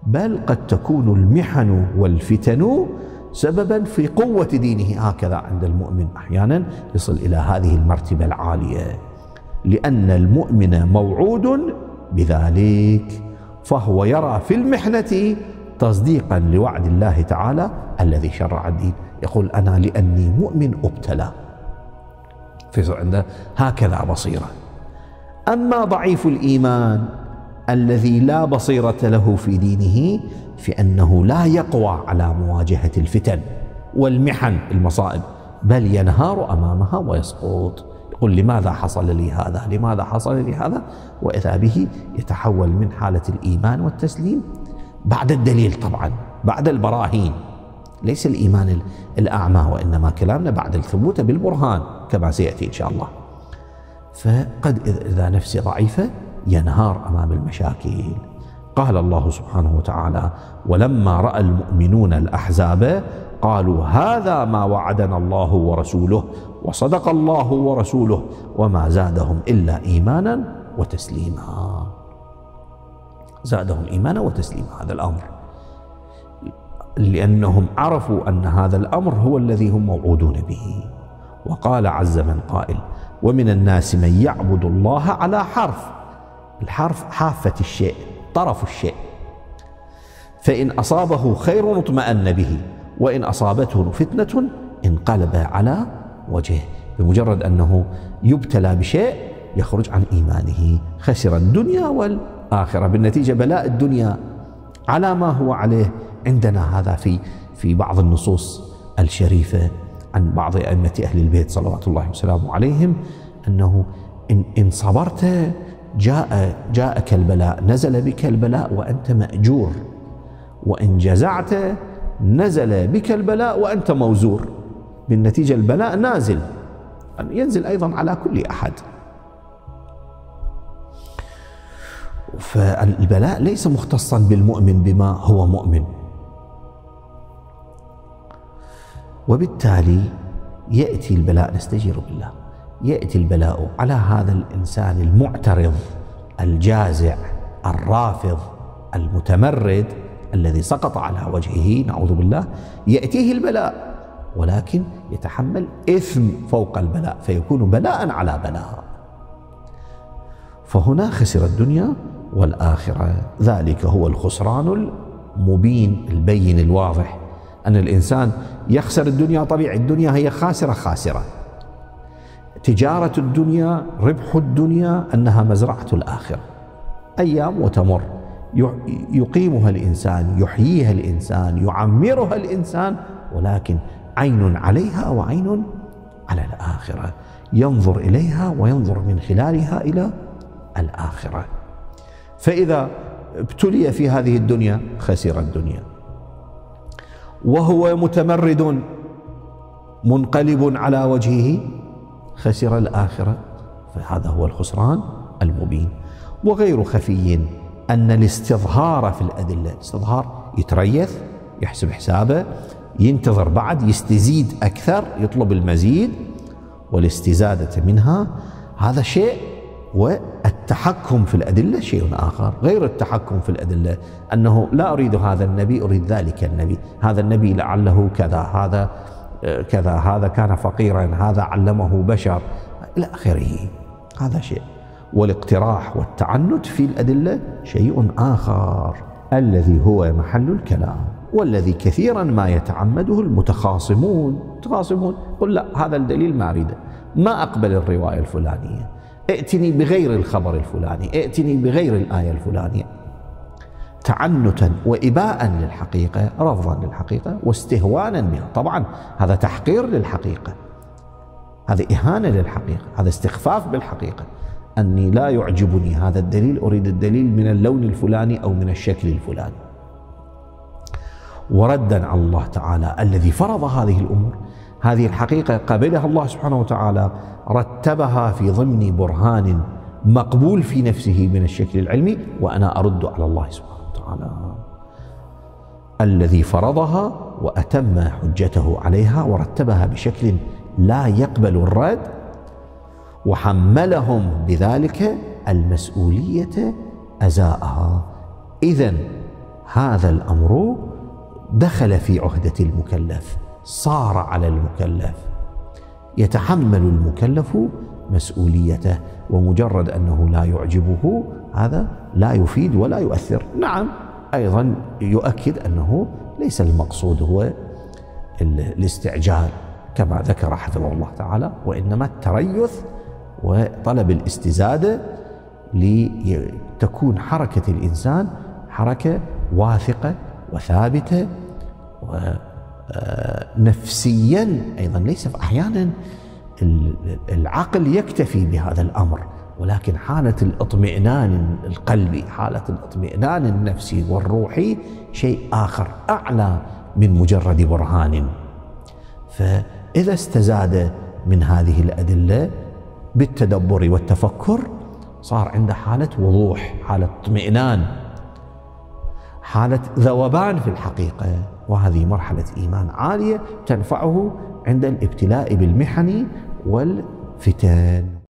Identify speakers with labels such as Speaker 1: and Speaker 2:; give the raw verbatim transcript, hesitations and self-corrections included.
Speaker 1: بل قد تكون المحن والفتن سببا في قوة دينه. هكذا عند المؤمن أحيانا يصل إلى هذه المرتبة العالية، لأن المؤمن موعود بذلك، فهو يرى في المحنة تصديقا لوعد الله تعالى الذي شرع الدين. يقول أنا لأني مؤمن أبتلى، فيصير عنده هكذا بصيرة. أما ضعيف الإيمان الذي لا بصيرة له في دينه، في أنه لا يقوى على مواجهة الفتن والمحن المصائب، بل ينهار أمامها ويسقط. يقول لماذا حصل لي هذا؟ لماذا حصل لي هذا؟ وإذا به يتحول من حالة الإيمان والتسليم بعد الدليل، طبعا بعد البراهين، ليس الإيمان الأعمى، وإنما كلامنا بعد الثبوت بالبرهان كما سيأتي إن شاء الله. فقد إذا نفسي ضعيفة ينهار أمام المشاكل. قال الله سبحانه وتعالى: ولما رأى المؤمنون الأحزاب قالوا هذا ما وعدنا الله ورسوله وصدق الله ورسوله وما زادهم إلا إيمانا وتسليما. زادهم إيمانا وتسليما هذا الأمر، لأنهم عرفوا أن هذا الأمر هو الذي هم موعودون به. وقال عز من قائل: ومن الناس من يعبد الله على حرف. الحرف حافة الشيء، طرف الشيء، فإن أصابه خير اطمأن به، وإن أصابته فتنة انقلب على وجهه. بمجرد أنه يبتلى بشيء يخرج عن إيمانه، خسر الدنيا والآخرة. بالنتيجة بلاء الدنيا على ما هو عليه. عندنا هذا في في بعض النصوص الشريفة عن بعض أئمة أهل البيت صلوات الله وسلامه عليهم، أنه إن, إن صبرت جاء جاءك البلاء، نزل بك البلاء وأنت مأجور، وإن جزعت نزل بك البلاء وأنت موزور. بالنتيجة البلاء نازل، ينزل أيضا على كل أحد. فالبلاء ليس مختصا بالمؤمن بما هو مؤمن، وبالتالي يأتي البلاء، نستجير بالله، يأتي البلاء على هذا الإنسان المعترض الجازع الرافض المتمرد الذي سقط على وجهه نعوذ بالله. يأتيه البلاء ولكن يتحمل إثم فوق البلاء، فيكون بلاء على بلاء. فهنا خسر الدنيا والآخرة. ذلك هو الخسران المبين البين الواضح، أن الإنسان يخسر الدنيا. طبيعي الدنيا هي خاسرة خاسرة. تجارة الدنيا، ربح الدنيا، أنها مزرعة الآخرة، أيام وتمر، يقيمها الإنسان، يحييها الإنسان، يعمرها الإنسان، ولكن عين عليها وعين على الآخرة، ينظر إليها وينظر من خلالها إلى الآخرة. فإذا ابتلي في هذه الدنيا خسر الدنيا، وهو متمرد منقلب على وجهه خسر الآخرة. فهذا هو الخسران المبين. وغير خفي أن الاستظهار في الأدلة، الاستظهار يتريث، يحسب حسابه، ينتظر بعد، يستزيد أكثر، يطلب المزيد والاستزادة منها، هذا شيء. والتحكم في الأدلة شيء آخر. غير التحكم في الأدلة أنه لا أريد هذا النبي، أريد ذلك النبي، هذا النبي لعله كذا، هذا كذا، هذا كان فقيرا، هذا علمه بشر إلى آخره، هذا شيء. والاقتراح والتعنت في الأدلة شيء آخر، الذي هو محل الكلام، والذي كثيرا ما يتعمده المتخاصمون. متخاصمون قل لا، هذا الدليل ما أريده، ما أقبل الرواية الفلانية، ائتني بغير الخبر الفلاني، ائتني بغير الآية الفلانية، تعنتا وإباء للحقيقة، رفضا للحقيقة واستهوانا بها. طبعا هذا تحقير للحقيقة، هذا إهانة للحقيقة، هذا استخفاف بالحقيقة. أني لا يعجبني هذا الدليل، أريد الدليل من اللون الفلاني أو من الشكل الفلاني. وردا على الله تعالى الذي فرض هذه الأمور، هذه الحقيقة قبلها الله سبحانه وتعالى، رتبها في ضمن برهان مقبول في نفسه من الشكل العلمي، وأنا أرد على الله سبحانه وتعالى الذي فرضها وأتم حجته عليها ورتبها بشكل لا يقبل الرد، وحملهم بذلك المسؤولية أزاءها. إذن هذا الأمر دخل في عهدة المكلف، صار على المكلف، يتحمل المكلف مسؤوليته، ومجرد أنه لا يعجبه هذا لا يفيد ولا يؤثر. نعم أيضا يؤكد أنه ليس المقصود هو الاستعجال كما ذكر حفظه الله تعالى، وإنما التريث وطلب الاستزادة لتكون حركة الإنسان حركة واثقة وثابتة ونفسيا أيضا. ليس أحيانا العقل يكتفي بهذا الأمر، ولكن حالة الاطمئنان القلبي، حالة الاطمئنان النفسي والروحي شيء آخر أعلى من مجرد برهان. فإذا استزاد من هذه الأدلة بالتدبر والتفكر صار عنده حالة وضوح، حالة اطمئنان، حالة ذوبان في الحقيقة، وهذه مرحلة إيمان عالية تنفعه عند الابتلاء بالمحن والفتن.